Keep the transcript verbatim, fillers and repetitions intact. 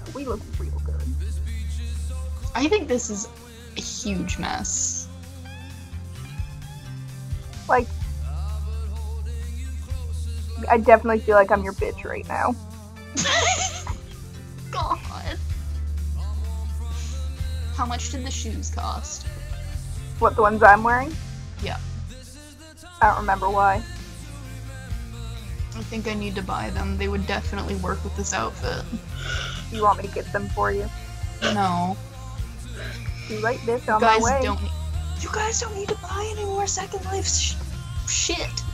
We look real good. I think this is a huge mess. Like, I definitely feel like I'm your bitch right now. God. How much did the shoes cost? What, the ones I'm wearing? Yeah. I don't remember why. I think I need to buy them. They would definitely work with this outfit. You want me to get them for you? No. Too late, bitch. You On my guys way. don't need- You guys don't need to buy any more Second Life sh- shit.